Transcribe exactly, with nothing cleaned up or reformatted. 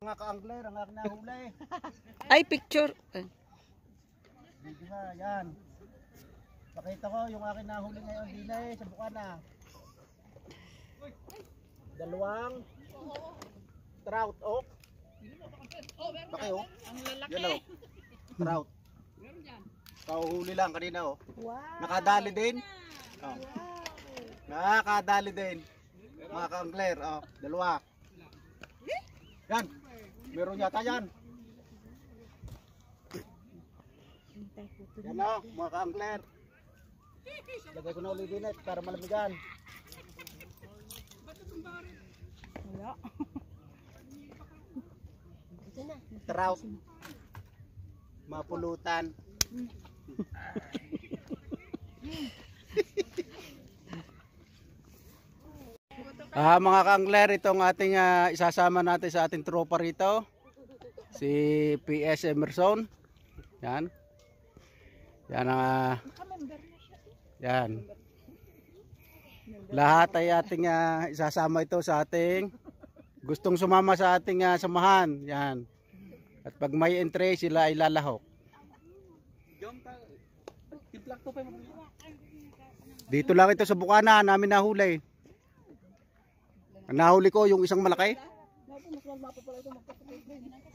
mga ka-angler, ang aking nahuli. Ay, picture. Dito nga, yan. Pakita ko yung aking nahuli ngayon din eh, sa Bukana. Dalawang trout, oh. Bakit, oh? Ang lalaki. Yan, oh. Trout. Kauhuli lang kanina, oh. Wow. Nakadali din. Oh. Nakadali din. Mga ka-angler, oh. Dalawa. Yan. Meron yata yan. Yan, oh. Mga ka-angler. Lagay ko na ulit din eh, para malamigan. Wala. Trout. Mapulutan. Ah, mga ka-angler, itong ating uh, isasama natin sa ating tropa rito. Si P S Emerson. Yan. Yan ang uh, yan. Lahat ay ating uh, isasama ito sa ating gustong sumama sa ating uh, samahan. Yan. At pag may entry sila ay lalahok. Dito lang ito sa Bukana namin nahuli. Ang nahuli ko yung isang malaki.